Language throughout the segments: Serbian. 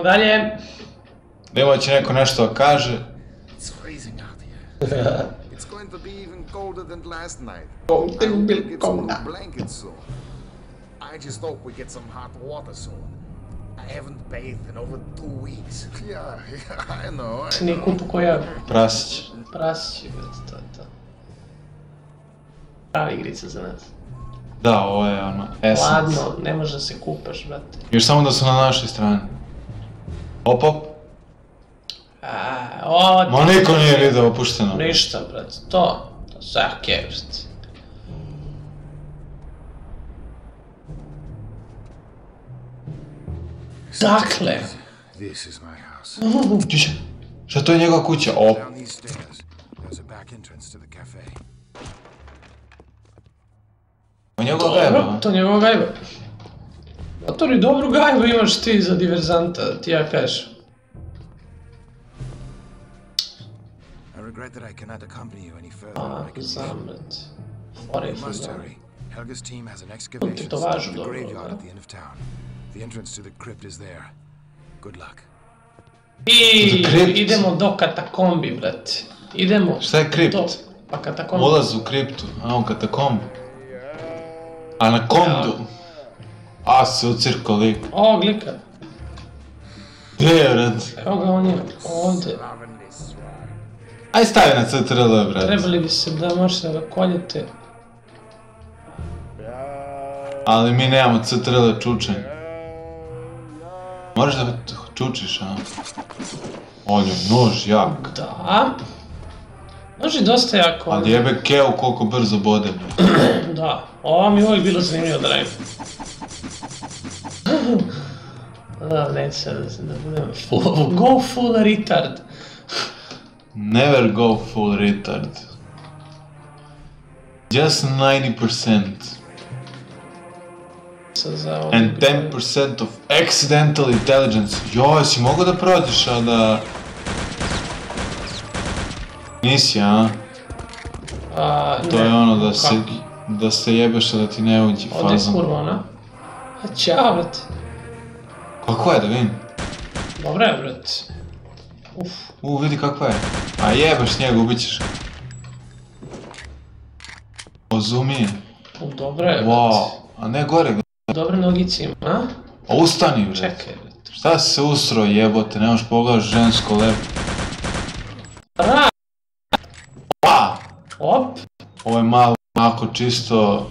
dalje. Nemo će neko nešto da kaže. It's freezing out here. It's going to be even colder than last night. I will get some new blankets soon. I just hope we get some hot water soon. I haven't bathed in over 2 weeks. Yeah, I know. Nije kupu koja... Prasić. Prasić, to je to. Pravi igrica za nas. Da, ovo je ono, essence. Ladno, ne može da se kupaš, brate. Još samo da su na našoj strani. Op, op. Ma niko nije video opušteno. Ništa, brate, to sve okej, brate. Dakle... This is my house. Tiše. Šta to je njegova kuća? Op. Down these stairs, there's a back entrance to the cafe. O njegova gajba. To njegova gajba. Otori, dobru gajbu imaš ti za diverzanta, ti ja kažem. I regret that I cannot accompany you any further. Zamret. You must hurry. Helga's team has an excavation site at the graveyard at the end of town. The entrance to the crypt is there. Good luck. I idemo do katakombi, brate. Idemo. Šta je kript? Pa katakombi. Ulaz u kriptu, a u katakombu. A na komdu. A se ucirko lik. Ovog lika. Gdje je, brate? Evo ga, on je ovdje. Aj stavi na CTRL, brate. Trebali bi se da možete da ga koljete. Ali mi nemamo CTRL čučenj. Moraš da čučiš, a? Olju, nož jak. Da. Nož je dosta jako. Ali jebe keo koliko brzo bode. Da, ovo mi je uvijek bilo zanimljivo da radim. Da, neću sad da budem go full retard. Never go full retard. Just 90%. And 10% of accidental intelligence. Joj, si mogo da prođeš, a da... Nisi, a? To je ono da se jebeš, a da ti ne uđi fazom. Ovdje je kurva, ona? A ćao, brate. Kako je, da vidim? Dobro je, brate. Vidi kakva je. A jebeš njega, ubit ga. Ozumije. Dobro je, brate. Wow, a ne gore ga. Dobre nogice ima, a? A ustani, brate. Čekaj, brate. Šta si se usro, jebote, nemaš pogledaš žensko lepo. Ra! Pa! Op! Ovo je malo, onako čisto...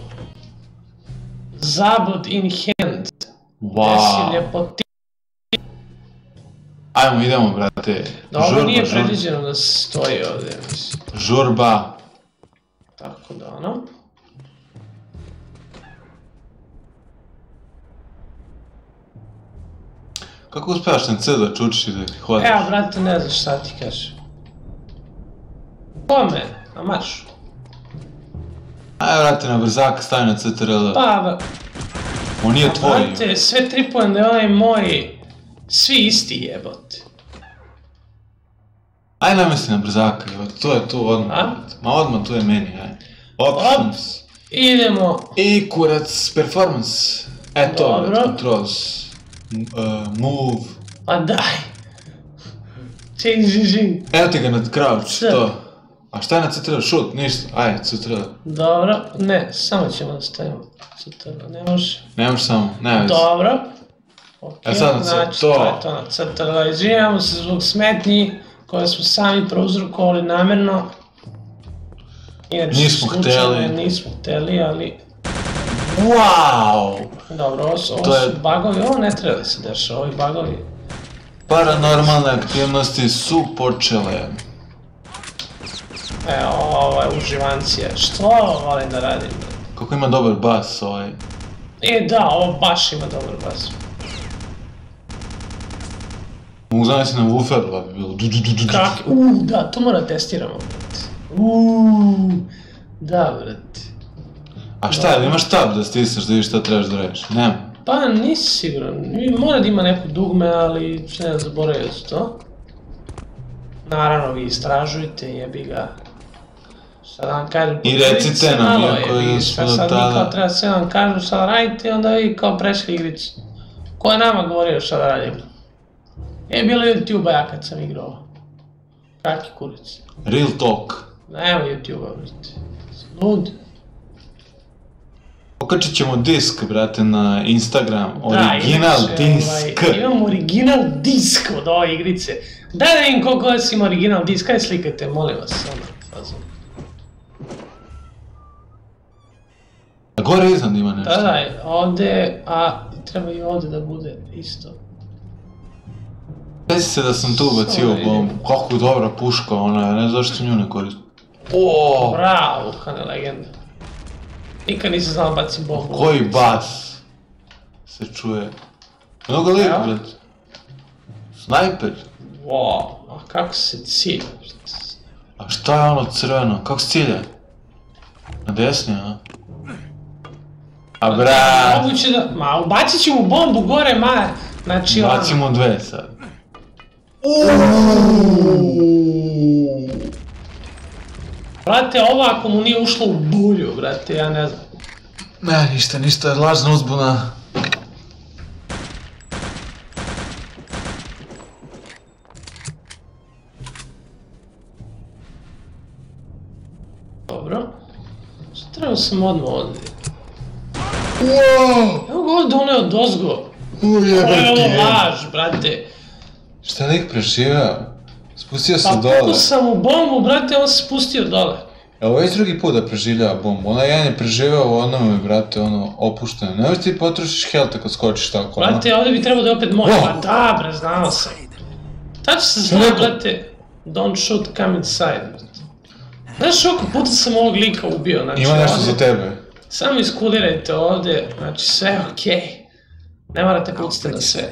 Zabud in hand. Wow. Desi ljepoti. Ajmo, idemo, brate. Dobro, nije predviđeno da stoji ovdje, mislim. Žurba. Tako da, ono. Kako uspjevaš na C da čučiš i da ti hodiš? Evo, brate, ne znaš šta ti kažem. Kome? Na maršu. Ajde, brate, na brzaka stavi na CTRL. Pa, on nije tvoj. brate, sve tripujem da je onaj moj... Svi isti jebote. Ajde, namesti na brzaka, to je tu odmah. Ma odmah, tu je meni, ajde. Options. Idemo. I kurac, performance. To, controls. Move. A daj. Čing. Evo ti ga na crouch, to. A šta je na CTRL? Shoot, ništa. Ajde, CTRL. Dobro, ne, samo ćemo da stavimo CTRL, ne može. Ne može samo, ne već. Dobro. Znači, to je to na CTRL. Izvinjamo se zbog smetnji koje smo sami prouzrokovali namjerno. Nismo htjeli. Nismo htjeli, ali... Wow! Dobro, ovo su bugovi, ovo ne treba da se deša, ovi bugovi. Paranormalne aktivnosti su počele. Evo, ovo je uživancija, što volim da radim? Kako ima dobar bas ovaj. Da, ovo baš ima dobar bas. Mogu zanesti na woofer, pa bi bilo Kak, da, to mora testiramo, brate. Da, brate. A šta je, imaš tab da stisneš da vidiš šta trebaš da radiš? Nema. Pa nisi siguran, mora da ima neko dugme, ali ne zaboravio su to. Naravno, vi istražujte, jebi ga. Sad vam kažem... I recite nam, iako smo do tada... Sad mi kao treba sve vam kažem šta da radite, onda vi kao prešli igricu. Ko je nama govorio šta da radimo? Bilo YouTube-a ja kad sam igrao. Kaki kurac. Real talk. Nema YouTube-a, brate. Lud. Okačit ćemo disk, brate, na Instagram. Original disk. Imam original disk od ove igrice. Daj da vidim koliko vas ima original disk. Kaj slikajte, molim vas. Gore iznad ima nešto. Da, ovde, a treba i ovde da bude isto. Pesi se da sam tu ubacio bombu. Kako dobra puška ona, ne znam zašto nju ne koristim. Oooo! Bravo, Hane legenda. Nikad nisam znao bacim bombu. Koji bas se čuje. Mnogo lijep, brate. Snajper. Wow, a kako se cilja, brate. A šta je ono crveno? Kako se cilja? Na desni, a? A brat! Moguće da... Ma, ubacit ću mu bombu gore, ma... Znači ono... Bacimo dve sad. Brate, ovo ako mu nije ušlo u bulju, brate, ja ne znam. Ne, ništa, lažna uzbuna. Dobro. Trebao sam odmah ovdje. Wow! Evo ga ovdje doneo dozgo. Ujebati. Ko je ovo laž, brate? Šta lik preživao? Spustio se Pa dole. pukao sam u bombu, brate, on se spustio dole. Evo već drugi put da preživljava bombu. Ona jedan je preživao u onome, brate, ono, opušteno. Nemoj ti potrošiš helta kad skočiš tako, ono. Brate, ovdje bi trebao da je opet moj. Pa da, bre, znao sam. Tačno se zna, brate, don't shoot, come inside, brate. Znaš koliko puta sam ovog lika ubio, znači ima nešto ovdje... za tebe. Samo iskulirajte ovdje, znači sve je okej. Ne morate pucati na sve.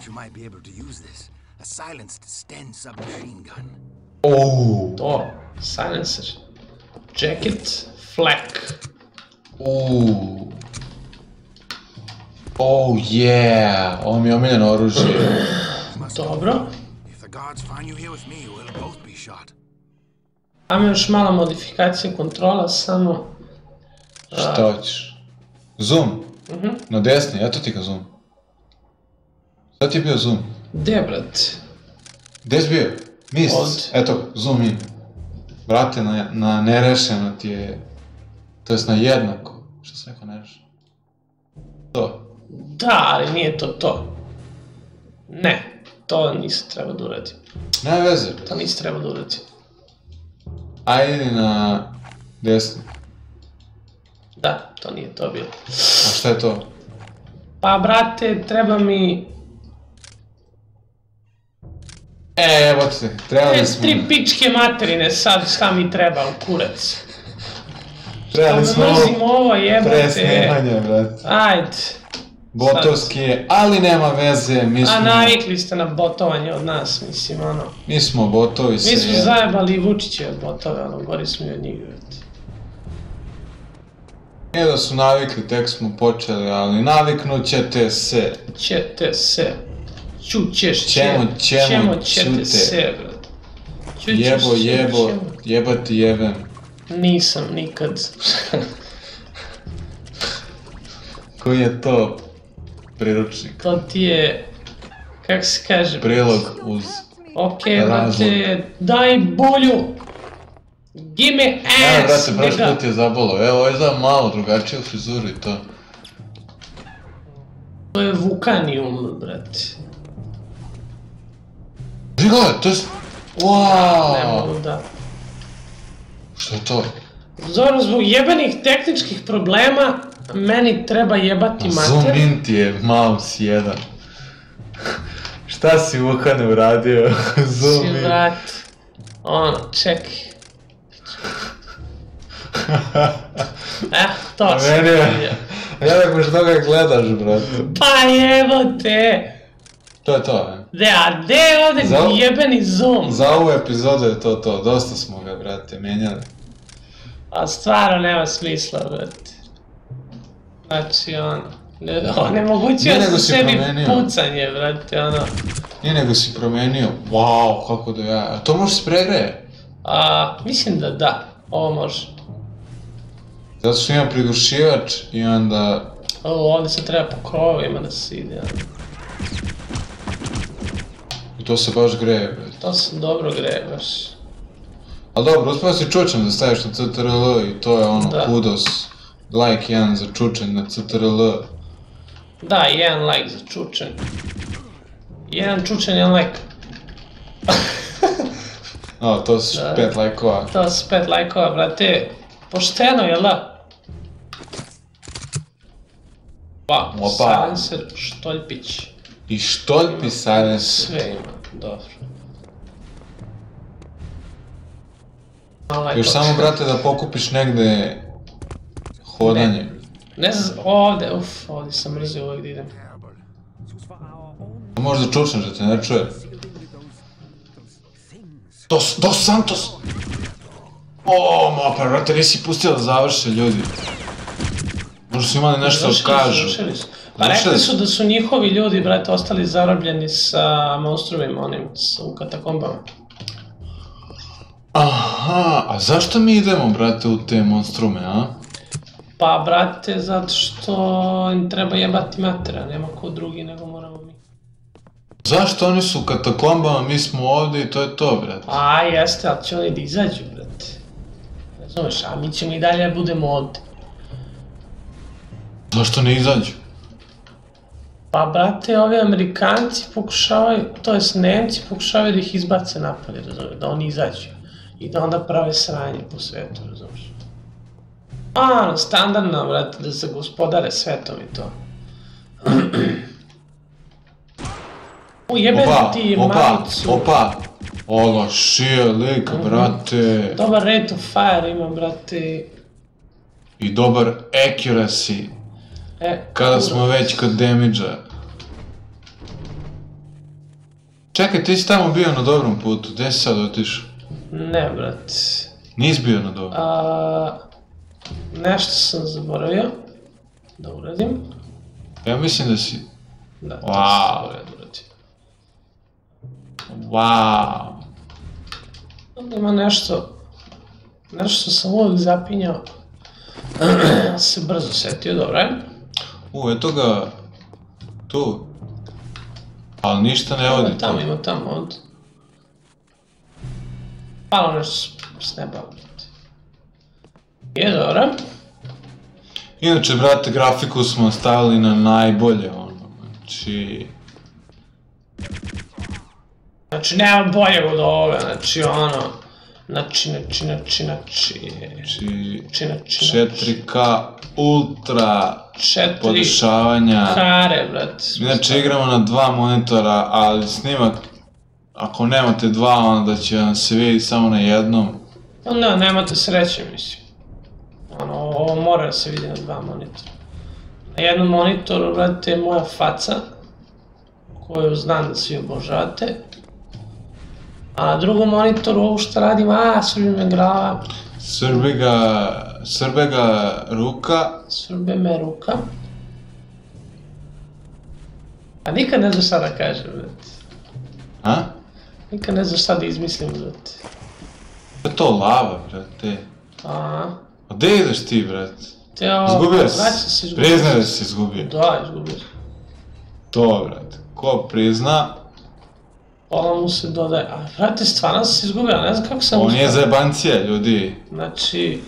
Ouuu. To, silencer. Jacket, flak. Ouuu. Oh yeah, ovo mi je omiljeno oružje. Dobro. Imam još mala modifikacija kontrola, samo... Šta hoćeš? Zoom? Na desni, eto ti ga zoom. Sad ti je bio zoom. Gdje, brate? Gdje si bio? Mist, eto, zoom in. Brate, na nerešeno ti je... To jest na jednako. Šta sam rekao nerešeno? To. Da, ali nije to to. Ne, to nisi trebao da uradim. Nema veze. To nisi trebao da uradim. Ajde na desni. Da, to nije to bilo. A šta je to? Pa, brate, treba mi... Evo te, trebali smo... Tri pičke materine sad, šta mi treba u kurac. Trebali smo mrzim ovo, jebote. presnimanje, brate. Ajde. Botovski je, ali nema veze, mi smo... A navikli ste na botovanje od nas, mislim, ono... Mi smo botovi se... Mi smo zajebali Vučićeve botove, ono, gori smo i od njih, brate. Nije da su navikli, tek smo počeli, ali naviknut ćete se. Ćete se. Čućeš, Ćemo, ćete se, brate. Jebati jebem. Nisam nikad. Koji je to priručnik? To ti je, kak se kaže? Prilog uz Okej, brate, daj bulju. Give me ass, ne, brate, prošli put je zabolo. Evo, ovo je za malo drugačiju frizuru i to. To je Vulkanium, brate. Žigo, to je... Wow! Ne mogu da... Što je to? Zoro, zbog jebanih tehničkih problema, meni treba jebati mater. Zoom in ti je mouse jedan. Šta si Vuhane uradio? Zoom in. Si, brate. Ono, čekaj. To sam vidio. Ja rekao što ga gledaš, brate. Pa jebote! To je to, ne? A gde je ovdje jebeni zoom? Za ovu epizodu je to, dosta smo ga, brate, menjali. A stvarno nema smisla, brate. Znači, ono... Onemogućio sam sebi pucanje, brate, ono... Nije nego si promenio, wow, kako da ja... A to može se pregreje? Mislim da da, ovo može. Zato što imam prigušivač i onda... Ovo, ovdje se treba po krovovima da se ide, ono. To se baš greje, bre. To se dobro greje, baš. Ali dobro, uspio si čučan da staviš na CTRL i to je ono, kudos. Like 1 za čučan na CTRL. Da, 1 like za čučan. 1 čučan, 1 like. O, to su 5 lajkova. To su 5 lajkova, brate. Pošteno, jel da? Opa, silencer, štoljpić. I štoljpi silencer. Sve ima, dobro. Još samo, brate, da pokupiš negde hodanje. Ne znam, ovdje, ovdje sam mrzio uvijek da idem. Možda čučneš da te ne čuje. Dos Santos! O, ma pa, brate, nisi pustio da završe ljudi. Možda su imali nešto da kažu. Pa rekli su da su njihovi ljudi, brate, ostali zarobljeni sa monstrumima, onim, u katakombama. Aha, a zašto mi idemo, brate, u te monstrume, a? Pa, brate, zato što im treba jebati matera, nema ko drugi nego moramo mi. Zašto oni su u katakombama, mi smo ovdje i to je to, brate? A, jeste, ali će oni da izađu, brate. Ne znaš, a mi ćemo i dalje budemo ovdje. Zašto ne izađu? Pa, brate, ovi Amerikanci pokušavaju, to jest Nemci pokušavaju da ih izbace napolje, razumiješ, da oni izađu. I da onda prave sranje po svetu, razumiješ. A, standardno, brate, da se gospodare svetom i to. Ujebe ti majicu. Opa! Ola, šije lik, brate. Dobar rate of fire ima, brate. I dobar accuracy. Kada smo već kod damage-a. Čekaj, ti si tamo bio na dobrom putu, gdje si sad otišao? Ne, brate. Nisi bio na dobrom? Nešto sam zaboravio da uradim. Ja mislim da si... Da, to sam zaboravio da uradim. Wow. Ima nešto sam uvijek zapinjao. Se brzo setio, dobro je. Eto ga... tu. Ali ništa ne vodi tu. Ima tamo, od... Palo nešto s neba. Je, dobro. Inače, brate, grafiku smo stavili na najbolje, ono, znači... Znači, nema boljeg od ovoga, znači, ono... Znači... 4K ultra podešavanja. Kare, brate. Inače, igramo na 2 monitora, ali snimak, ako nemate 2, onda će vam se vidjeti samo na jednom. Ne, nemate sreće, mislim. Ovo mora da se vidi na 2 monitora. Na jednom monitoru, brate, je moja faca, koju znam da svi obožavate. A na drugom monitoru ovo što radim, srbi me glava. Srbe ga ruka. Srbe me ruka. A nikad ne znaš šta da kažem, brate. A? Nikad ne znaš šta da izmislim, brate. Je to lava, brate. A gdje ideš ti, brate? Izgubio si. Priznaj da si izgubio. Da, izgubio si. To, brate. Ko prizna? Pola mu se dodaje. A, brate, stvarno si izgubio, ne znam kako sam uspio. On je zajebancija, ljudi. Znači...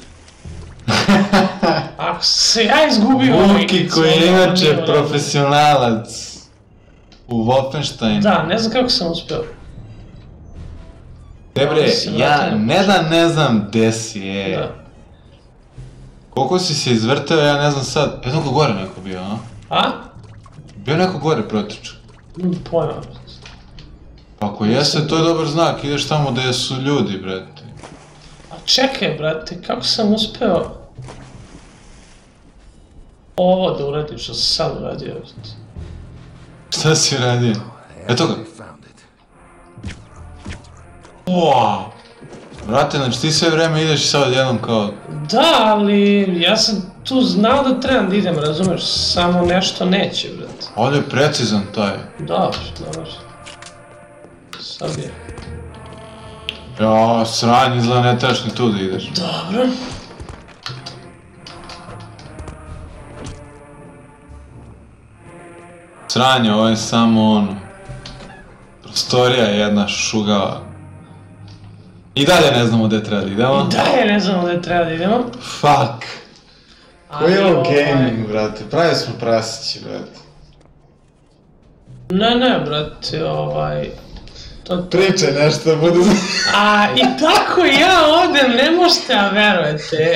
Ako se ja izgubio... Vuki koji je inače profesionalac u Wolfensteinu. Da, ne znam kako sam uspio. Bre, ja ne znam gdje si je. Koliko si se izvrteo, ja ne znam sad. Jedno ko gore neko bio, a? A? Bio neko gore protiču. Pojma. Pa ako jeste, to je dobar znak, ideš tamo gdje su ljudi, brate. A čekaj, brate, kako sam uspeo ovo da uradim što sam sad uradio? Šta si uradio? Eto ga. Wow. Brate, znači ti sve vreme ideš i sad odjednom kao... Da, ali ja sam tu znao da trebam da idem, razumeš, samo nešto neće, brate. Ovdje je precizan taj. Dobro, dobro. Sad je. Ja, sranje, izgleda ne trebaš ni tu da ideš. Dobro. Sranje, ovo je samo ono... Storija jedna šugava. I dalje ne znamo gde treba da idemo. I dalje ne znamo gde treba da idemo. Fuck. Koji je ovo gaming, brate? Pravi smo prasići, brate. Ne, brate, Pričaj nešto, budu... A, i tako ja odem, ne možete, a verujete.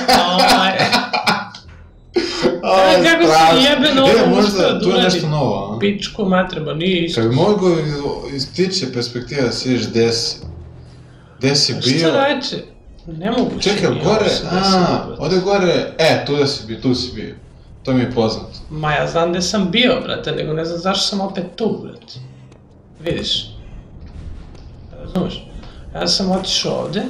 Kako se jebeno ovo uspio da tu je nešto novo, a? Pičku matreba, nije isto. Kad bi mogu iz ptiče perspektive da si vidiš gde si bio... Šta reče? Nemoguće. Čekaj, gore, ovde gore, tu si bio. To mi je poznato. Ma ja znam gde sam bio, brate, nego ne znam zašto sam opet tu, brate. Vidiš? Razumeš? Ja sam otišao ovde.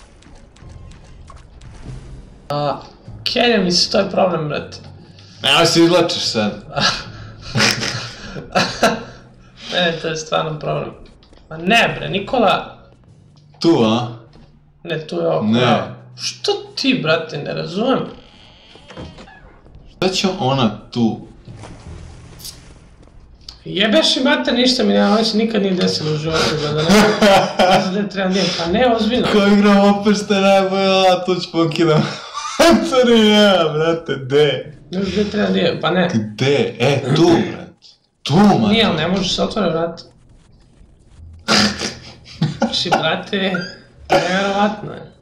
Kelje mi se, to je problem, brate. Evo se izlačiš sad. Ne, to je stvarno problem. Ma ne, bre, Nikola... Tu, a? Ne, tu je oko. Ne. Što ti, brate, ne razumem? Šta će ona tu? Jebeš i mater, ništa mi nema, ovo se nikad nije desilo u životu, da ne znam gde treba nijem, pa ne, ozbiljno. Ko igram opet što je najbolje, a tu ću pokidam. Sorry, nema, brate, gde? Ne znam gde treba nijem, pa ne. Gde? Tu, brate. Tu, mater. Nije, ali ne možeš se otvore, brate. Znači, brate, nevjerovatno je.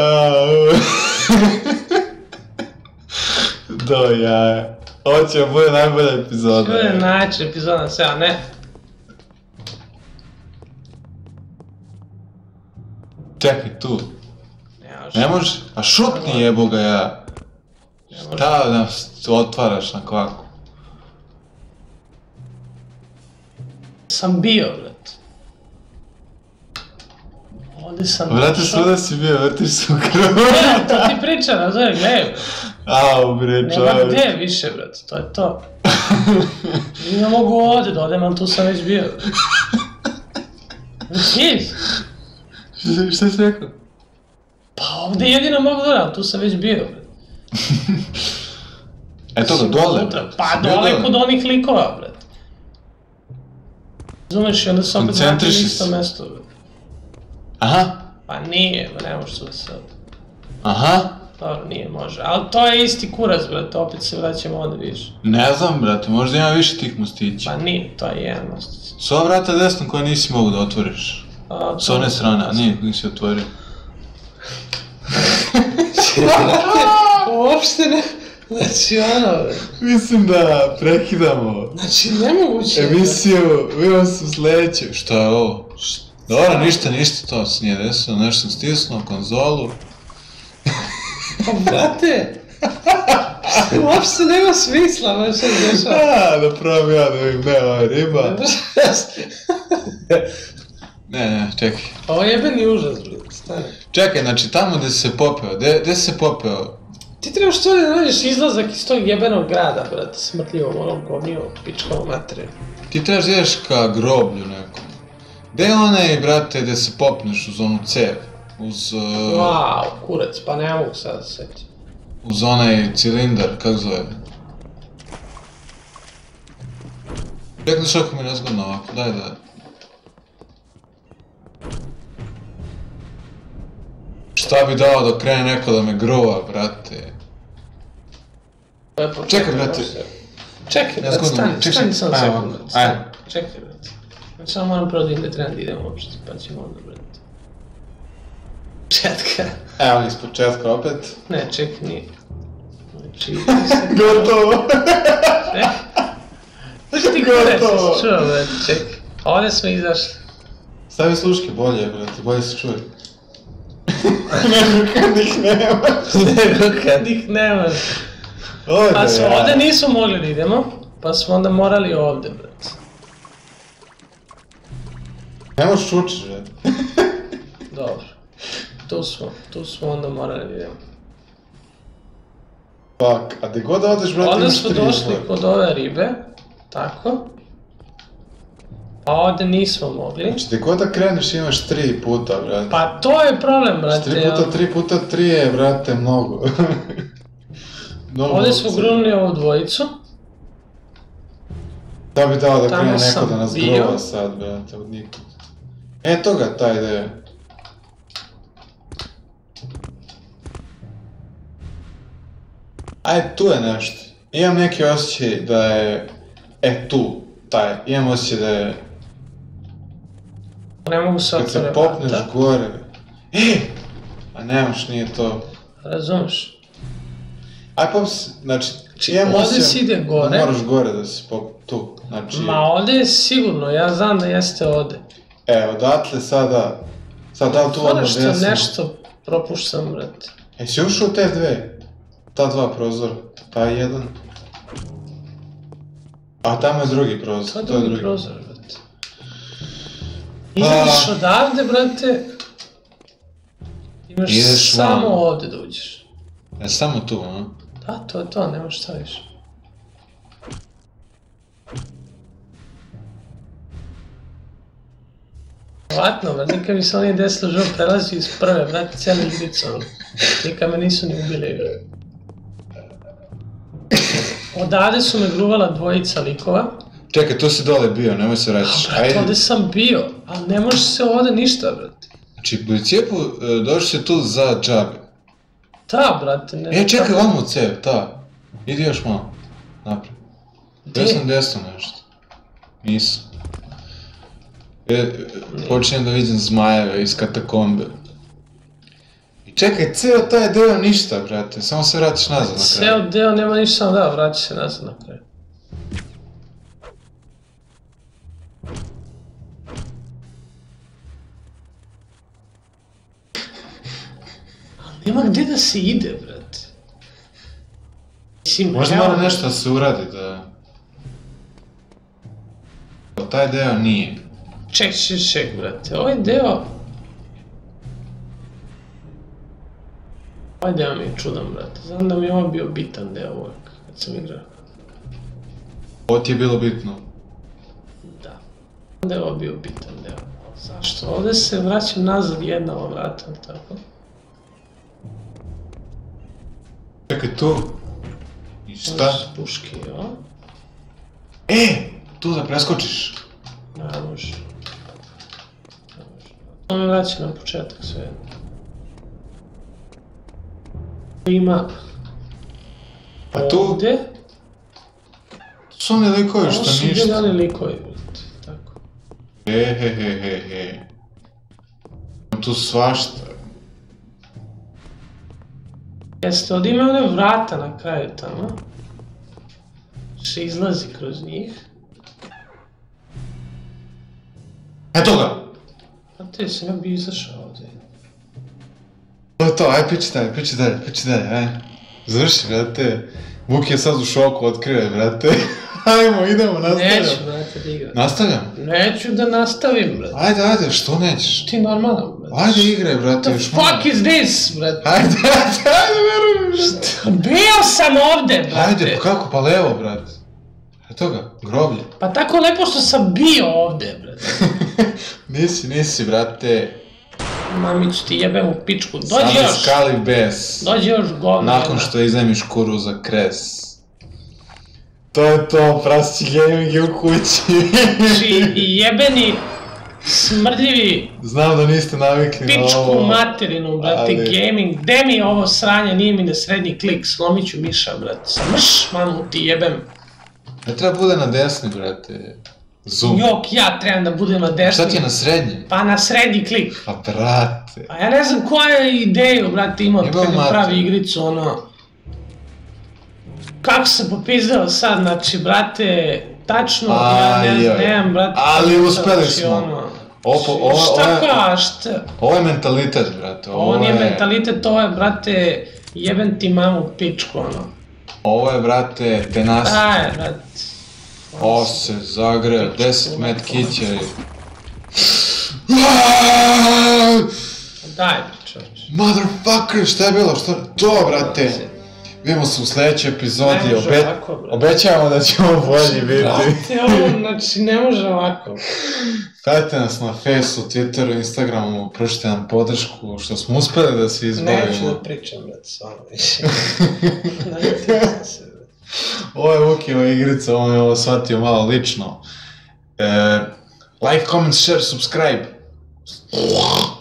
Do jaja. Ovo će vam bude najbolja epizoda. Što je najče epizoda sve, a ne? Čekaj, tu. Ne može? A šutni jebo ga ja. Šta nas otvaraš na kvaku? Sam bio, brate. Ovdje sam... Brate, svuda si bio, vrtiš se u krvu. Ne, to ti priča, razumije, gledaj. Au, bre, čovječ. Nema gdje više, brate, to je to. Ne mogu ovdje da odem, ali tu sam već bio. Nis. Šta si rekao? Pa ovdje jedino mogu da odem, tu sam već bio, brate. Eto ga, dole, brate. Pa dole kod onih likova, brate. Razumeš, i onda se opet vrati na isto mesto, brate. Aha. Pa nije, ne možeš tu da se ovdje. Aha. Dobro, nije, može. Ali to je isti kurac, brate, opet se vraćamo onda više. Ne znam, brate, možda ima više tih mostića. Pa nije, to je jedan mostić. S ova vrata desna koja nisi mogu da otvoriš. S one strane, a nije, nisi otvorio. Uopšte ne, znači ono... Mislim da prekidamo Znači, nemoguće. emisiju, vidimo se u sledećem. Šta je ovo? Dobro, ništa to se nije desilo, nešto sam stisnuo, konzolu. Pa, brate, uopšte nema smisla, ma što se dešava. Da probam ja da vidim gde je ova riba. Ne, čekaj. Ovo je jebeni užas, brate, stani. Čekaj, znači tamo gde si se popeo, gde si se popeo? Ti trebaš to da nađeš izlazak iz tog jebenog grada, brate, smrtljivom, onom govnjivom, pičkovom materiju. Ti trebaš da ideš ka groblju nekom. Gde je onaj, brate, gde se popneš uz onu cev? Uz... Wow, kurac, pa ne mogu sad da se sjetim. Uz onaj cilindar, kako zove? Čekaj, šako mi nezgodno ovako, daj da... Šta bi dao da krene neko da me gruva, brate? Čekaj, brate. Čekaj, brate, stani samo sekund, brate. Čekaj, brate. Znači, samo moram prvo da idem, trebam da idem uopšte, pa ćemo onda, brate. Početka. Evo, iz početka opet. Ne, čekaj, nije. Znači... Gotovo! Znači ti gore si čuo, brate, čekaj. Ovdje smo izašli. Stavi sluške bolje, brate, bolje se čuje. Nego kad ih nema. Nego kad ih nema. Pa smo ovdje nismo mogli da idemo, pa smo onda morali ovdje, brate. Ne možeš čučiš, brate. Dobro. Tu smo onda morali da idemo. Fuck, a gde god odeš, brate, onda imaš smo 3 došli kod ove ribe, tako. Pa ovdje nismo mogli. Znači, gde god da kreneš imaš 3 puta, brate. Pa to je problem, brate. 3 puta 3 je, brate, mnogo. Ovdje smo grunuli ovu dvojicu. Da bi dao da krene Tamo neko sam da nas bio. grova sad, brate, od nikog. Eto ga, ta ideja. Ajde, tu je nešto. Imam neki osjećaj da je... tu, taj. Imam osjećaj da je... Ne mogu se Kad se otvore popneš vrata. gore... A nemaš, nije to... Razumeš? Aj pop se, znači... imam ovde osjećaj se ide gore. da moraš gore da se pop... tu, znači... Ma ovde je sigurno, ja znam da jeste ovde. Odatle sada... Sad da li tu odmah Ono što desno? nešto propuštam, brate. Jesi ušao u te dve? Ta dva prozora, taj jedan. A tamo je drugi prozor, To je drugi prozor, brate. Izađeš odavde, brate. Imaš Ideš samo van. ovde da uđeš. Samo tu, a? Da, to je to, nemaš šta više. Vratno, brate, nikad mi se oni desilo živo prelazi iz prve, brate, cijeli igricu, ono. Nikad me nisu ni ubili, brate. Odavde su me gruvala dvojica likova. Čekaj, tu si dole bio, nemoj se vraćaš. Brate, ovde sam bio, ali ne može se ovde ništa, brate. Znači, u cijepu došli se tu za džabe. Da, brate, ne... Čekaj, vam u cep, ta. Idi još malo, naprijed. Bio sam desno nešto. Nisam. Počinjem da vidim zmajeve iz katakombe. I čekaj, ceo taj deo ništa, brate, samo se vratiš nazad na kraju. Ceo deo nema ništa, samo da, vraći se nazad na kraju. Ali nema gde da se ide, brate. Mislim, Možda evo- mora nešto da se uradi, da... Taj deo nije. Ček, brate, ovaj deo mi je čudan, brate. Znam da mi je ovo bio bitan deo uvek, kad sam igrao. Ovo ti je bilo bitno. Da. Da je ovo bio bitan deo. Zašto? Ovde se vraćam nazad jedna ova vrata, ali tako? Čekaj, tu. I šta? Ovo su puške, jo? Tu da preskočiš. Ne može. To me vraća na početak sve jedno. Ima... Pa tu- Ovde... Tu su oni likovi Ovo što su bili ništa. oni likovi, brate. Tako. Tu svašta. Jeste, ovdje ima one vrata na kraju tamo. Se izlazi kroz njih. Eto ga! A te sam ja bi izašao ovdje. To je to, aj pići dalje, aj. Završi, brate. Vuk je sad u šoku, otkrive, brate. Ajmo, idemo, nastavljamo. Neću, brate, da igram. Nastavljam? Neću da nastavim, brate. Ajde, što nećeš? Ti normalan, brate. Ajde, igraj, brate, What još the malo. fuck is this, brate? Ajde, verujem, brate. Bio sam ovde, brate. Ajde, pa kako, pa levo, brate. Eto ga, groblje. Pa tako lepo što sam bio ovde, brate. Nisi, brate. Mamić, ti jebem u pičku. Dođi Sada još. skali bes. Dođi još govno. Nakon što iznajmiš kuru za kres. To je to, prasići gaming je u kući. Znači, jebeni, smrdljivi, Znam da niste navikli na pičku ovo. materinu, brate, ali- gaming. Gde mi je ovo sranje, nije mi na srednji klik, slomit ću miša, brate. Mrš, mamu ti jebem. Ne treba bude na desni, brate. Zoom. Jok, ja trebam da budem na desni. Šta ti je na srednjem? Pa na srednji klik. Pa brate. Pa ja ne znam koja je ideju, brate, imao Jebao kad je mater. pravi igricu, ono... Kako se popizdao sad, znači, brate, tačno, ja nemam, brate... Ali kako uspeli znači, smo. ono, Šta šta? Ovo je mentalitet, brate. Ovo nije mentalitet, ovo je, brate, jebem ti mamu pičku, ono. Ovo je, brate, tenacity. Aj, brate. Ovo se zagreo, 10 met kiće. Daj, čovječ. Motherfucker, šta je bilo? To, brate. Vidimo se u sljedećoj epizodi. Ne može ovako, brate. Obećavamo da ćemo bolji biti. Brate, ovo, znači, ne može ovako. Pratite nas na Facebooku, Twitteru, Instagramu, pružite nam podršku, što smo uspeli da se izbavimo. Neću da pričam, brate, s vama više. Naljutio sam se, brate. Ovo je Vukijeva igrica, on je ovo shvatio malo lično. Like, comment, share, subscribe.